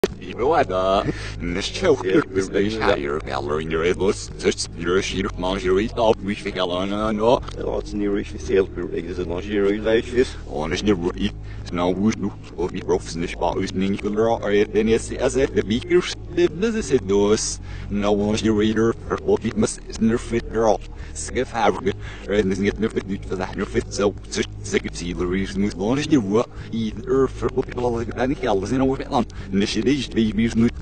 Iwada, Nishoker, is higher gallery near it was such your sheet of lingerie thought we think Alana no. Lots near if you sail for eggs and lingerie like this. Honest never eat. Now would look of the profs in the spot who's ningle or then yes as it the beakers the business it does. No one's your reader or what it must is near fit girl. Skiff have and isn't it never fit for that your fit so sick see the reason with honest you either for people like any hell is in a way on. Initiative babies